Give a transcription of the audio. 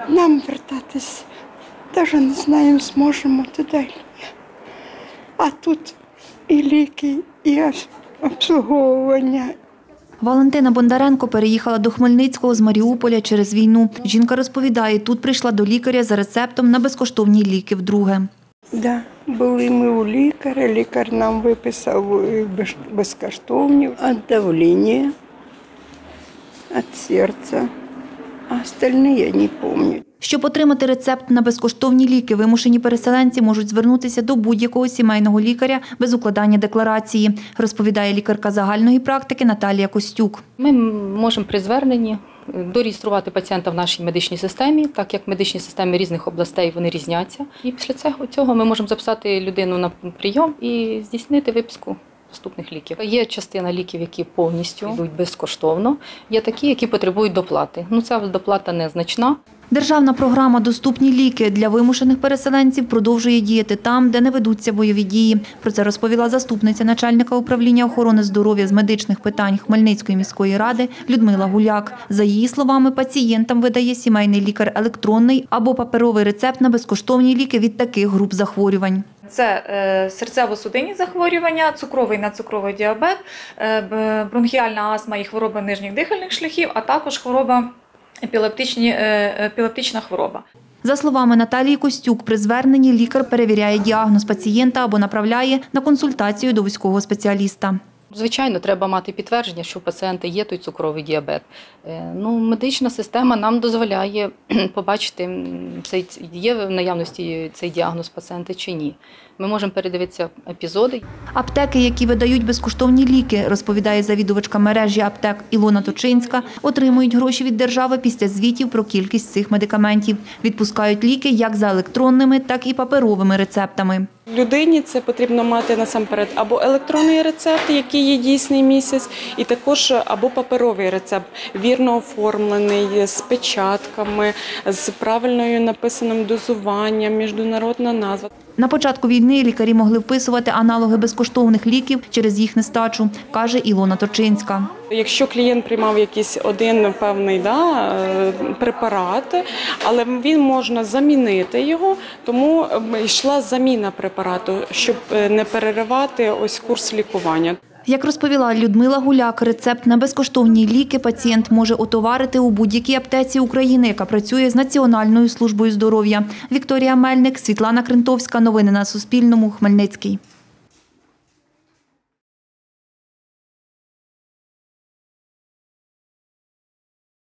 Нам вертатись навіть не знаємо, зможемо туди. А тут і ліки, і обслуговування. Валентина Бондаренко переїхала до Хмельницького з Маріуполя через війну. Жінка розповідає, тут прийшла до лікаря за рецептом на безкоштовні ліки вдруге. Да, були ми у лікаря, лікар нам виписав безкоштовні від давлення, від серця, а остальні я не пам'ятаю. Щоб отримати рецепт на безкоштовні ліки, вимушені переселенці можуть звернутися до будь-якого сімейного лікаря без укладання декларації, розповідає лікарка загальної практики Наталія Костюк. Ми можемо при зверненні дореєструвати пацієнта в нашій медичній системі, так як медичні системи різних областей вони різняться. І після цього ми можемо записати людину на прийом і здійснити виписку доступних ліків. Є частина ліків, які повністю йдуть безкоштовно, є такі, які потребують доплати. Ця доплата незначна. Державна програма «Доступні ліки» для вимушених переселенців продовжує діяти там, де не ведуться бойові дії. Про це розповіла заступниця начальника управління охорони здоров'я з медичних питань Хмельницької міської ради Людмила Гуляк. За її словами, пацієнтам видає сімейний лікар електронний або паперовий рецепт на безкоштовні ліки від таких груп захворювань. Це серцево-судинні захворювання, цукровий і надцукровий діабет, бронхіальна астма і хвороба нижніх дихальних шляхів, а також епілептична хвороба. За словами Наталії Костюк, при зверненні лікар перевіряє діагноз пацієнта або направляє на консультацію до вузького спеціаліста. Звичайно, треба мати підтвердження, що у пацієнта є той цукровий діабет. Медична система нам дозволяє побачити, є в наявності цей діагноз пацієнта чи ні. Ми можемо передивитися епізоди. Аптеки, які видають безкоштовні ліки, розповідає завідувачка мережі аптек Ілона Точинська, отримують гроші від держави після звітів про кількість цих медикаментів. Відпускають ліки як за електронними, так і паперовими рецептами. Людині це потрібно мати насамперед або електронний рецепт, який є дійсний місяць, і також або паперовий рецепт, вірно оформлений, з печатками, з правильною написаним дозуванням, міжнародна назва. На початку війни лікарі могли вписувати аналоги безкоштовних ліків через їх нестачу, каже Ілона Точинська. Якщо клієнт приймав якийсь один певний препарат, але він можна замінити його, тому йшла заміна препарату, щоб не переривати курс лікування. Як розповіла Людмила Гуляк, рецепт на безкоштовні ліки пацієнт може отоварити у будь-якій аптеці України, яка працює з Національною службою здоров'я. Вікторія Мельник, Світлана Крентовська. Новини на Суспільному. Хмельницький.